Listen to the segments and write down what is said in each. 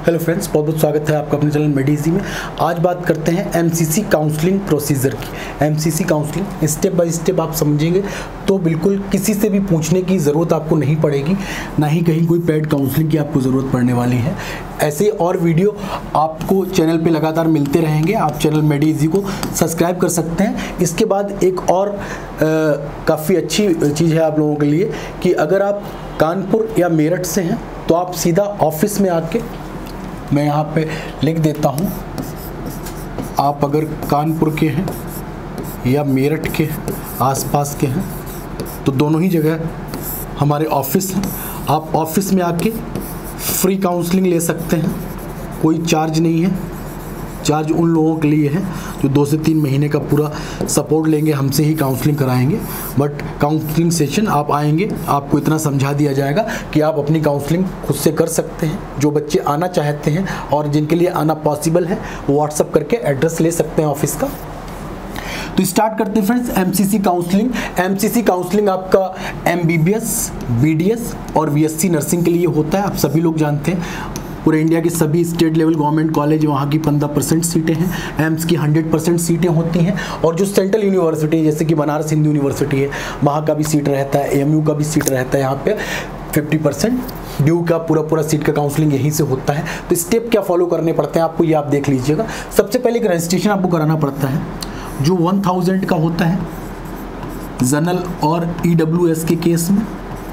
Hello friends, बहुत बहुत स्वागत है आपका अपने चैनल मेडीजी में। आज बात करते हैं एमसीसी काउंसलिंग प्रोसीजर की। MCC counselling step by step आप समझेंगे तो बिल्कुल किसी से भी पूछने की ज़रूरत आपको नहीं पड़ेगी, ना ही कहीं कोई पेड काउंसलिंग की आपको ज़रूरत पड़ने वाली है। ऐसे और वीडियो आपको चैनल पे लगातार मिलते रहेंगे। आप चैनल मेडीजी को सब्सक्राइब कर सकते हैं। इसके बाद एक और काफ़ी अच्छी चीज़ है आप लोगों के लिए कि अगर आप कानपुर या मेरठ से हैं तो आप सीधा ऑफिस में आके, मैं यहाँ पे लिख देता हूँ, आप अगर कानपुर के हैं या मेरठ के आसपास के हैं तो दोनों ही जगह हमारे ऑफिस हैं। आप ऑफिस में आके फ्री काउंसलिंग ले सकते हैं, कोई चार्ज नहीं है। चार्ज उन लोगों के लिए है जो 2 से 3 महीने का पूरा सपोर्ट लेंगे, हमसे ही काउंसलिंग कराएंगे। बट काउंसलिंग सेशन आप आएंगे, आपको इतना समझा दिया जाएगा कि आप अपनी काउंसलिंग खुद से कर सकते हैं। जो बच्चे आना चाहते हैं और जिनके लिए आना पॉसिबल है वो व्हाट्सअप करके एड्रेस ले सकते हैं ऑफिस का। तो स्टार्ट करते हैं friends MCC counselling. MCC counselling आपका एमबीबीएस, बीडीएस और बीएससी नर्सिंग के लिए होता है। आप सभी लोग जानते हैं पूरे इंडिया के सभी स्टेट लेवल गवर्नमेंट कॉलेज, वहाँ की 15% सीटें हैं, एम्स की 100% सीटें होती हैं। और जो सेंट्रल यूनिवर्सिटी जैसे कि बनारस हिंदू यूनिवर्सिटी है, वहाँ का भी सीट रहता है, एएमयू का भी सीट रहता है। यहाँ पे 50% ड्यू का पूरा सीट का काउंसलिंग यहीं से होता है। तो स्टेप क्या फॉलो करने पड़ते हैं आपको, ये आप देख लीजिएगा। सबसे पहले एक रजिस्ट्रेशन आपको कराना पड़ता है जो 1000 का होता है जनरल और ईडब्ल्यूएस के केस में।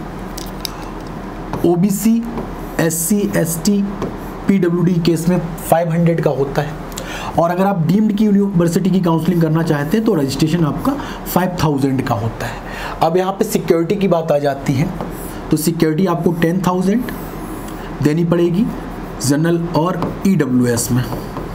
ओबीसी, एससी, एसटी, पीडब्ल्यूडी केस में 500 का होता है। और अगर आप डीम्ड की यूनिवर्सिटी की काउंसलिंग करना चाहते हैं तो रजिस्ट्रेशन आपका 5000 का होता है। अब यहाँ पे सिक्योरिटी की बात आ जाती है तो सिक्योरिटी आपको 10,000 देनी पड़ेगी जनरल और ईडब्ल्यूएस में।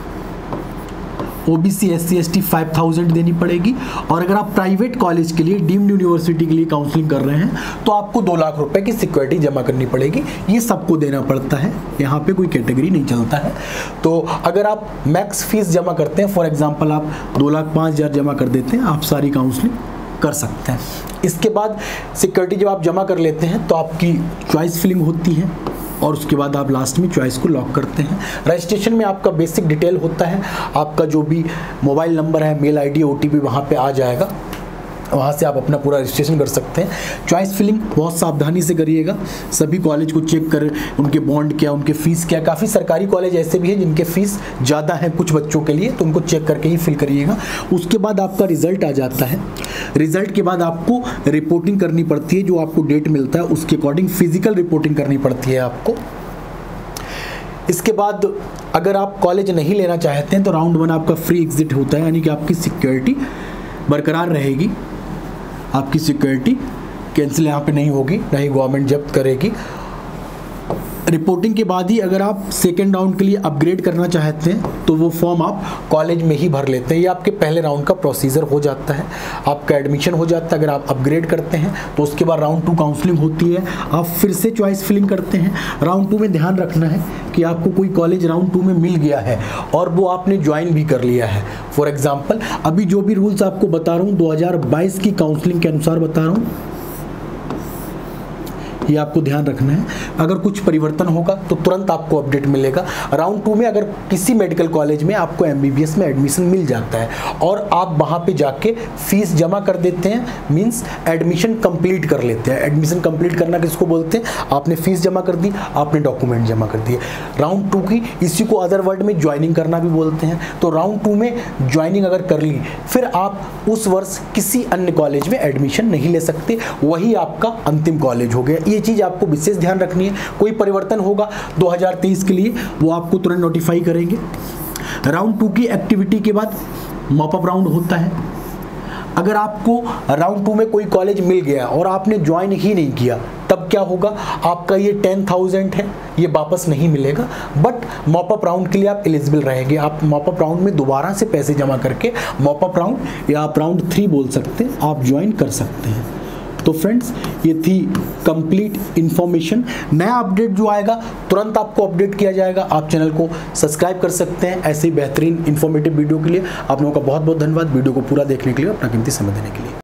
ओबीसी, एससी, एसटी 5000 देनी पड़ेगी। और अगर आप प्राइवेट कॉलेज के लिए, डीम्ड यूनिवर्सिटी के लिए काउंसलिंग कर रहे हैं तो आपको 2 लाख रुपए की सिक्योरिटी जमा करनी पड़ेगी। ये सबको देना पड़ता है, यहाँ पे कोई कैटेगरी नहीं चलता है। तो अगर आप मैक्स फीस जमा करते हैं, फॉर एग्जांपल आप 2,05,000 जमा कर देते हैं, आप सारी काउंसलिंग कर सकते हैं। इसके बाद सिक्योरिटी जब आप जमा कर लेते हैं तो आपकी चॉइस फिलिंग होती है और उसके बाद आप लास्ट में चॉइस को लॉक करते हैं। रजिस्ट्रेशन में आपका बेसिक डिटेल होता है, आपका जो भी मोबाइल नंबर है, मेल आईडी, ओटीपी वहाँ पे आ जाएगा, वहाँ से आप अपना पूरा रजिस्ट्रेशन कर सकते हैं। चॉइस फिलिंग बहुत सावधानी से करिएगा, सभी कॉलेज को चेक कर, उनके बॉन्ड क्या, उनके फीस क्या। काफ़ी सरकारी कॉलेज ऐसे भी हैं जिनके फीस ज़्यादा है कुछ बच्चों के लिए, तो उनको चेक करके ही फिल करिएगा। उसके बाद आपका रिजल्ट आ जाता है। रिजल्ट के बाद आपको रिपोर्टिंग करनी पड़ती है, जो आपको डेट मिलता है उसके अकॉर्डिंग फिजिकल रिपोर्टिंग करनी पड़ती है आपको। इसके बाद अगर आप कॉलेज नहीं लेना चाहते हैं तो राउंड 1 आपका फ्री एग्जिट होता है, यानी कि आपकी सिक्योरिटी बरकरार रहेगी, आपकी सिक्योरिटी कैंसिल यहाँ पे नहीं होगी, ना ही गवर्नमेंट जब्त करेगी। रिपोर्टिंग के बाद ही अगर आप सेकेंड राउंड के लिए अपग्रेड करना चाहते हैं तो वो फॉर्म आप कॉलेज में ही भर लेते हैं। ये आपके पहले राउंड का प्रोसीजर हो जाता है, आपका एडमिशन हो जाता है। अगर आप अपग्रेड करते हैं तो उसके बाद राउंड 2 काउंसलिंग होती है, आप फिर से चॉइस फिलिंग करते हैं। राउंड 2 में ध्यान रखना है कि आपको कोई कॉलेज राउंड 2 में मिल गया है और वो आपने ज्वाइन भी कर लिया है। फॉर एग्जाम्पल अभी जो भी रूल्स आपको बता रहा हूँ 2022 की काउंसलिंग के अनुसार बता रहा हूँ, ये आपको ध्यान रखना है। अगर कुछ परिवर्तन होगा तो तुरंत आपको अपडेट मिलेगा। राउंड 2 में अगर किसी मेडिकल कॉलेज में आपको एमबीबीएस में एडमिशन मिल जाता है और आप वहाँ पे जाके फीस जमा कर देते हैं, मींस एडमिशन कंप्लीट कर लेते हैं। एडमिशन कंप्लीट करना किसको बोलते हैं, आपने फीस जमा कर दी, आपने डॉक्यूमेंट जमा कर दिए। राउंड 2 की इसी को अदर वर्ड में ज्वाइनिंग करना भी बोलते हैं। तो राउंड 2 में ज्वाइनिंग अगर कर ली फिर आप उस वर्ष किसी अन्य कॉलेज में एडमिशन नहीं ले सकते, वही आपका अंतिम कॉलेज हो गया। ये चीज आपको विशेष ध्यान रखनी है। कोई परिवर्तन होगा 2023 के लिए वो आपको तुरंत नोटिफाई करेंगे। राउंड 2 की एक्टिविटी के बाद मॉपअप राउंड होता है। अगर आपको राउंड 2 में कोई कॉलेज मिल गया और आपने ज्वाइन ही नहीं किया तब क्या होगा, आपका ये 10,000 है ये वापस नहीं मिलेगा, बट मॉपअप राउंड के लिए आप एलिजिबल रहेंगे। आप मॉपअप राउंड में दोबारा से पैसे जमा करके मॉपअप राउंड या आप राउंड 3 बोल सकते हैं, आप ज्वाइन कर सकते हैं। तो फ्रेंड्स ये थी कंप्लीट इन्फॉर्मेशन। नया अपडेट जो आएगा तुरंत आपको अपडेट किया जाएगा। आप चैनल को सब्सक्राइब कर सकते हैं ऐसे ही बेहतरीन इन्फॉर्मेटिव वीडियो के लिए। आप लोगों का बहुत बहुत धन्यवाद वीडियो को पूरा देखने के लिए, अपना कीमती समय देने के लिए।